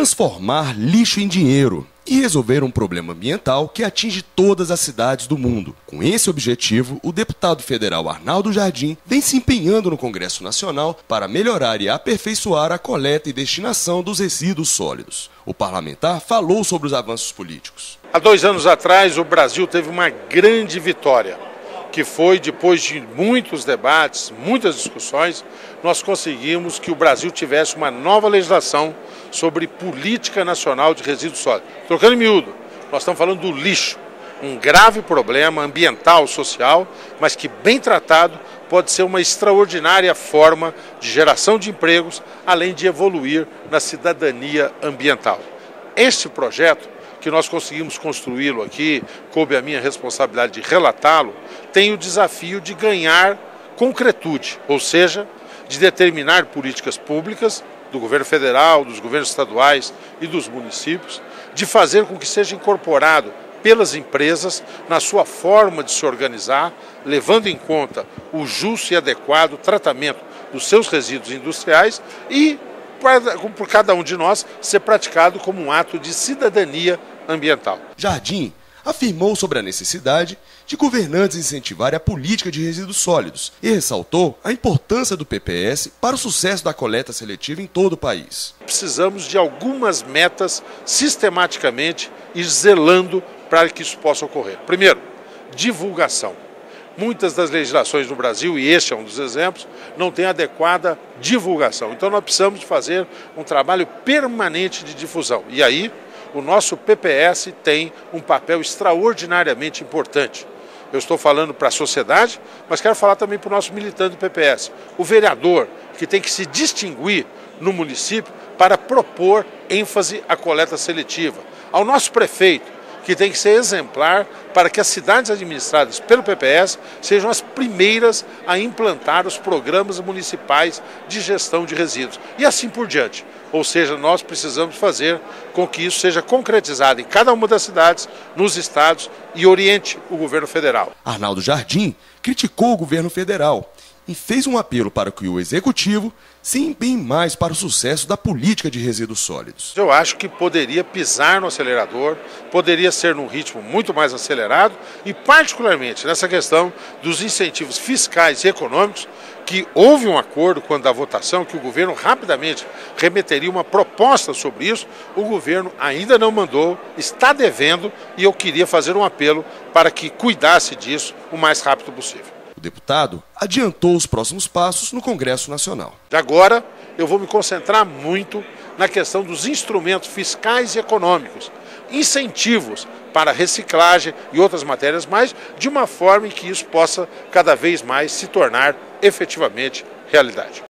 transformar lixo em dinheiro e resolver um problema ambiental que atinge todas as cidades do mundo. Com esse objetivo, o deputado federal Arnaldo Jardim vem se empenhando no Congresso Nacional para melhorar e aperfeiçoar a coleta e destinação dos resíduos sólidos. O parlamentar falou sobre os avanços políticos. Há 2 anos atrás, o Brasil teve uma grande vitória, que foi, depois de muitos debates, muitas discussões, nós conseguimos que o Brasil tivesse uma nova legislação sobre política nacional de resíduos sólidos. Trocando em miúdo, nós estamos falando do lixo, um grave problema ambiental, social, mas que, bem tratado, pode ser uma extraordinária forma de geração de empregos, além de evoluir na cidadania ambiental. Este projeto, que nós conseguimos construí-lo aqui, coube a minha responsabilidade de relatá-lo, tem o desafio de ganhar concretude, ou seja, de determinar políticas públicas do governo federal, dos governos estaduais e dos municípios, de fazer com que seja incorporado pelas empresas na sua forma de se organizar, levando em conta o justo e adequado tratamento dos seus resíduos industriais e, por cada um de nós, ser praticado como um ato de cidadania ambiental. Jardim afirmou sobre a necessidade de governantes incentivarem a política de resíduos sólidos e ressaltou a importância do PPS para o sucesso da coleta seletiva em todo o país. Precisamos de algumas metas sistematicamente e zelando para que isso possa ocorrer. Primeiro, divulgação. Muitas das legislações no Brasil, e este é um dos exemplos, não têm adequada divulgação. Então nós precisamos fazer um trabalho permanente de difusão. E aí, o nosso PPS tem um papel extraordinariamente importante. Eu estou falando para a sociedade, mas quero falar também para o nosso militante do PPS. O vereador, que tem que se distinguir no município para propor ênfase à coleta seletiva. Ao nosso prefeito, que tem que ser exemplar para que as cidades administradas pelo PPS sejam as primeiras a implantar os programas municipais de gestão de resíduos. E assim por diante. Ou seja, nós precisamos fazer com que isso seja concretizado em cada uma das cidades, nos estados e oriente o governo federal. Arnaldo Jardim criticou o governo federal e fez um apelo para que o executivo se empenhe mais para o sucesso da política de resíduos sólidos. Eu acho que poderia pisar no acelerador, poderia ser num ritmo muito mais acelerado e particularmente nessa questão dos incentivos fiscais e econômicos, que houve um acordo quando da votação que o governo rapidamente remeteria uma proposta sobre isso. O governo ainda não mandou, está devendo e eu queria fazer um apelo para que cuidasse disso o mais rápido possível. O deputado adiantou os próximos passos no Congresso Nacional. Agora eu vou me concentrar muito na questão dos instrumentos fiscais e econômicos, incentivos para reciclagem e outras matérias mais, de uma forma em que isso possa cada vez mais se tornar efetivamente realidade.